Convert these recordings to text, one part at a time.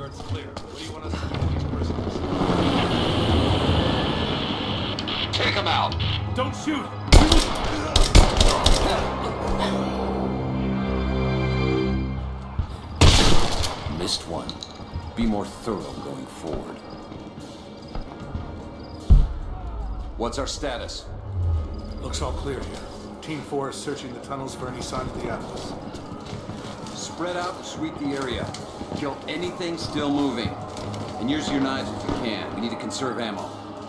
Yard's clear. What do you want us to do with these prisoners? Take them out! Don't shoot! Missed one. Be more thorough going forward. What's our status? Looks all clear here. Team 4 is searching the tunnels for any sign of the Atlas. Spread out and sweep the area. Kill anything still moving. And use your knives if you can. We need to conserve ammo.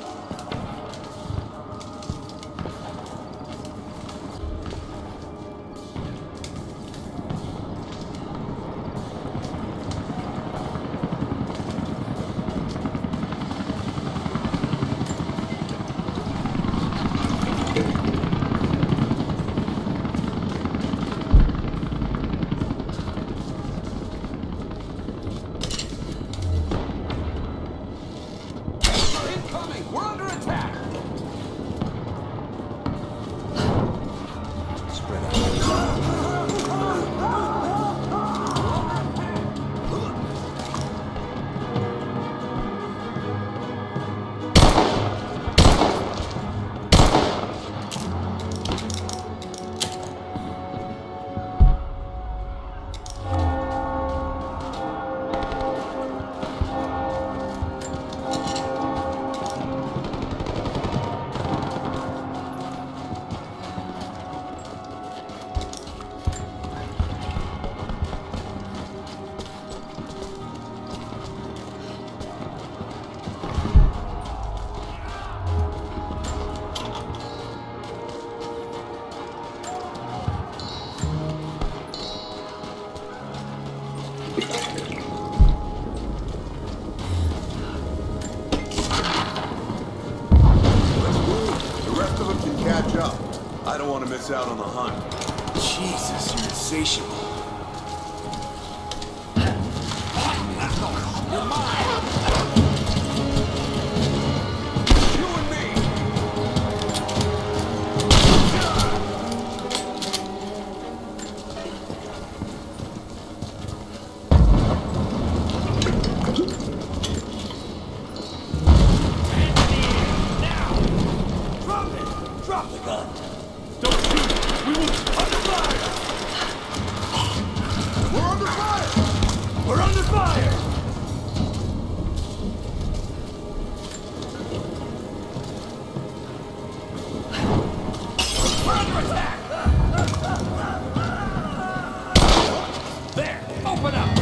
I don't want to miss out on the hunt. Jesus, you're insatiable. You're mine! You and me! Now! Drop it! Drop the gun! Don't shoot! We will... Under fire! We're under fire! We're under fire! We're under attack! There! Open up!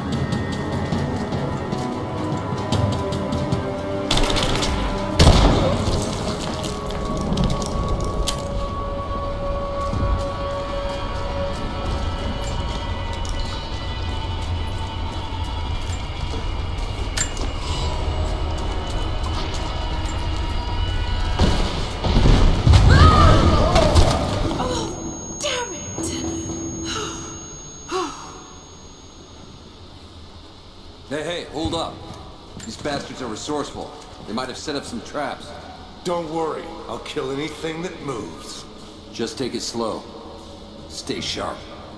Hey, hold up. These bastards are resourceful. They might have set up some traps. Don't worry, I'll kill anything that moves. Just take it slow. Stay sharp.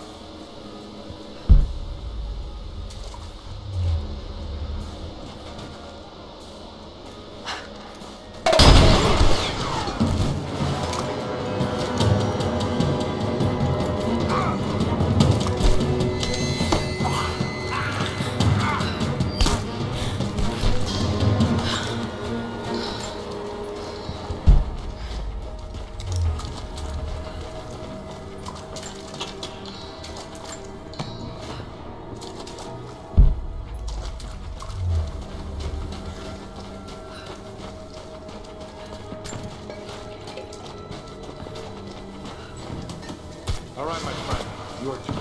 All right, my friend, your turn.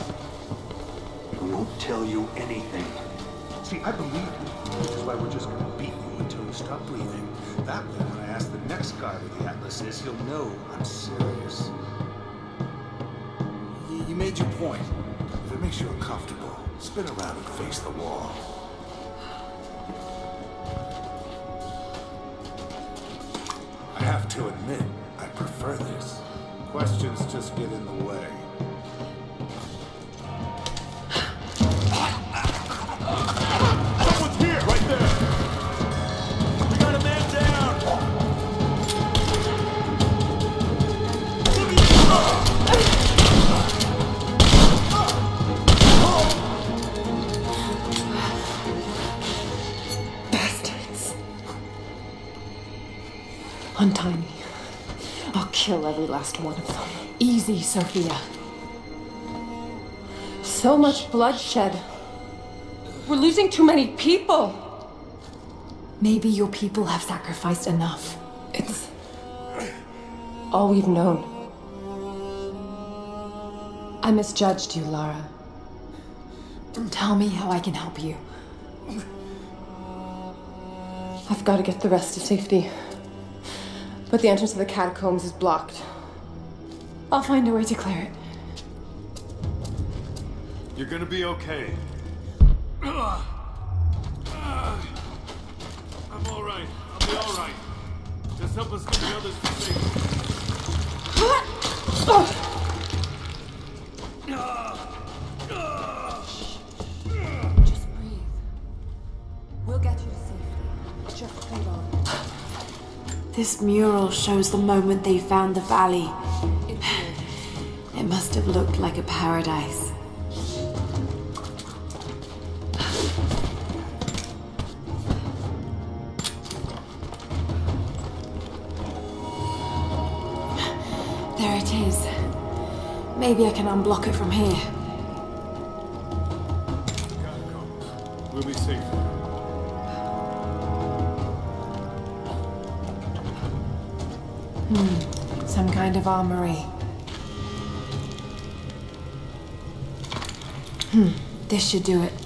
I won't tell you anything. See, I believe you, which is why we're just gonna beat you until you stop breathing. That way, when I ask the next guy where the Atlas is, he'll know I'm serious. You made your point. If it makes you uncomfortable, spin around and face the wall. I have to admit, I prefer this. Questions just get in the way. Untie me. I'll kill every last one of them. Easy, Sofia. So much bloodshed. We're losing too many people. Maybe your people have sacrificed enough. It's all we've known. I misjudged you, Lara. Tell me how I can help you. I've got to get the rest to safety. But the entrance to the catacombs is blocked. I'll find a way to clear it. You're gonna be okay. I'm all right. I'll be all right. Just help us get the others to safety. Just breathe. We'll get you to safety. Just hold on. This mural shows the moment they found the valley. It must have looked like a paradise. There it is. Maybe I can unblock it from here. Catacombs. We'll be safe. Some kind of armory. This should do it.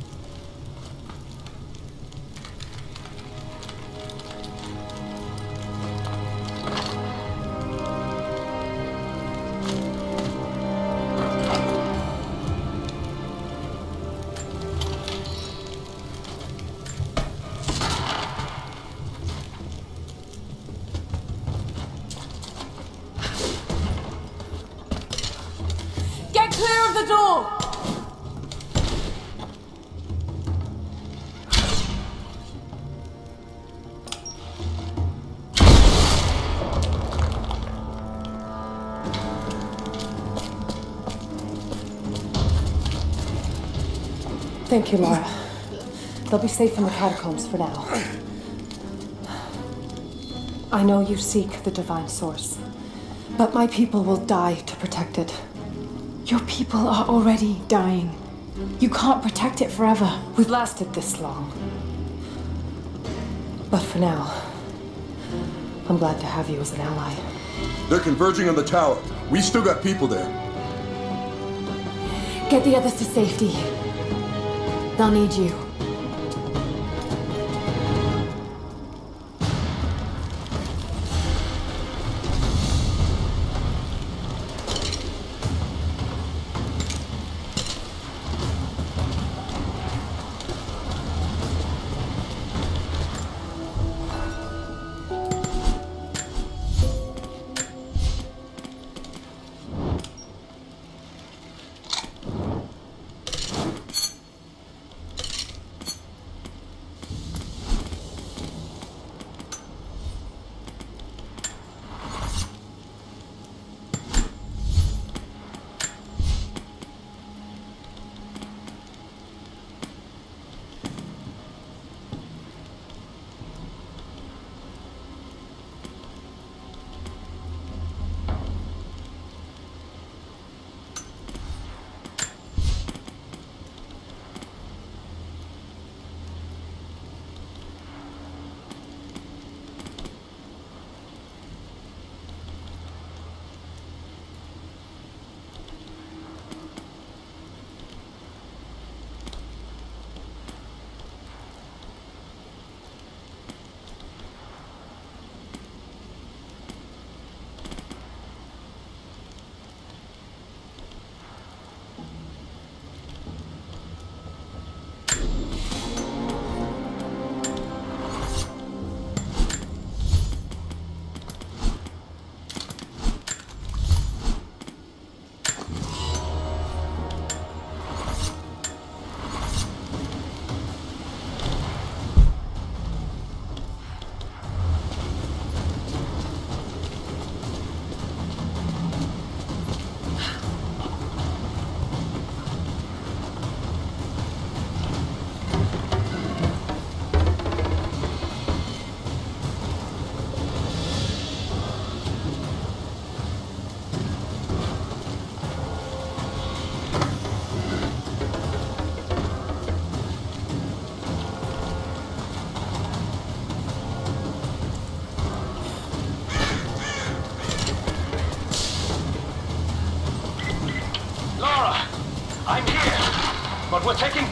Get clear of the door! Thank you, Lara. They'll be safe in the catacombs for now. I know you seek the divine source, but my people will die to protect it. Your people are already dying. You can't protect it forever. We've lasted this long. But for now, I'm glad to have you as an ally. They're converging on the tower. We still got people there. Get the others to safety. They'll need you.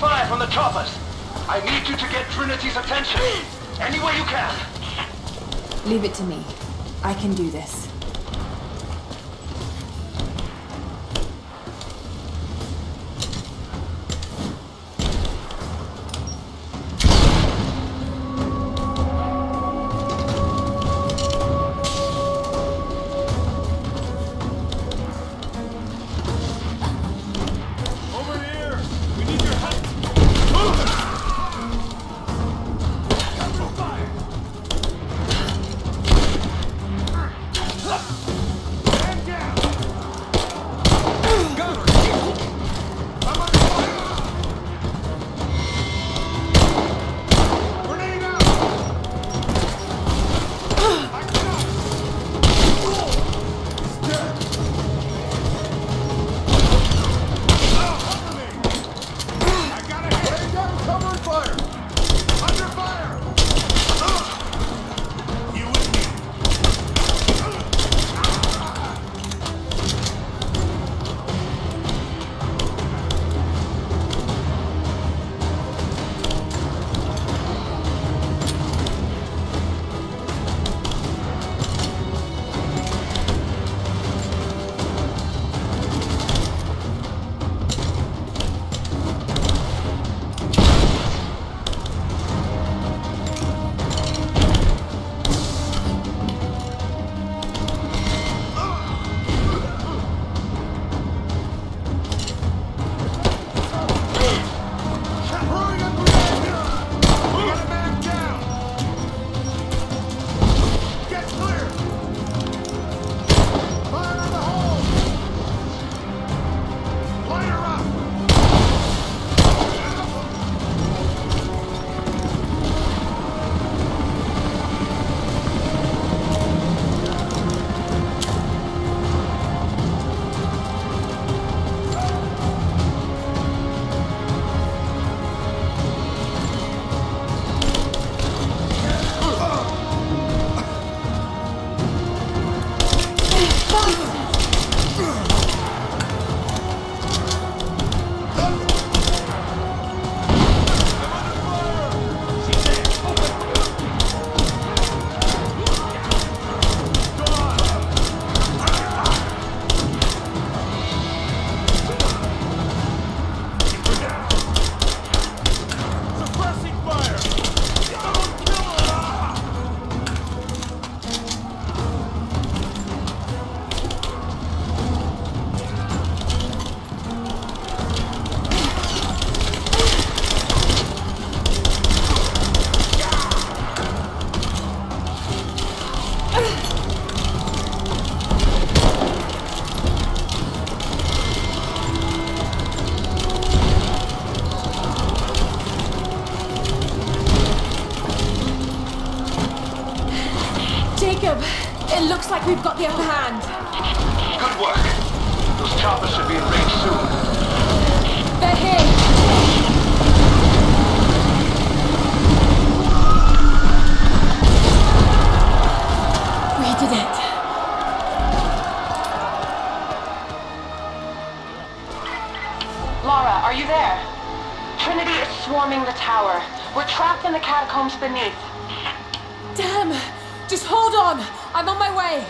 fire from the choppers. I need you to get Trinity's attention. Any way you can. Leave it to me. I can do this. It looks like we've got the upper hand. Good work. Those choppers should be in range soon. They're here. We did it. Lara, are you there? Trinity is swarming the tower. We're trapped in the catacombs beneath. Damn! Just hold on! I'm on my way!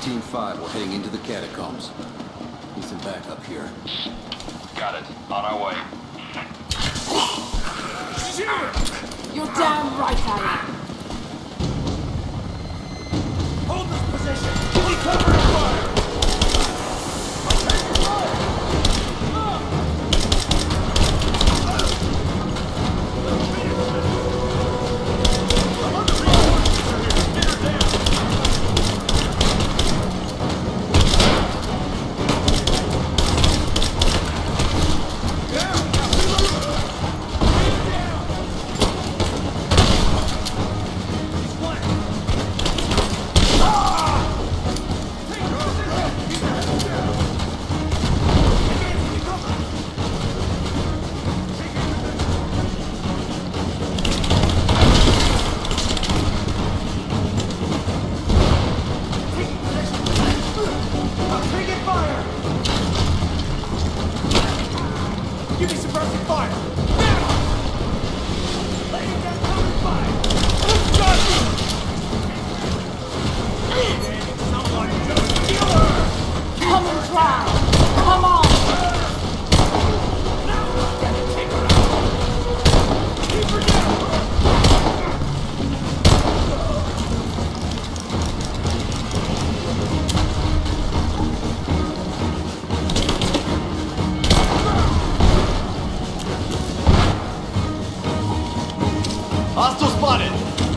18-5, we're heading into the catacombs. Need some backup here. Got it. On our way. You're damn right I am. Hold this position! Give me cover and fire! Give me suppressive fire! Now! Laying down cover fire! Got me! Someone just kill her! Come and try. Come on. Now we're gonna take her out! Keep her down! Hostile spotted!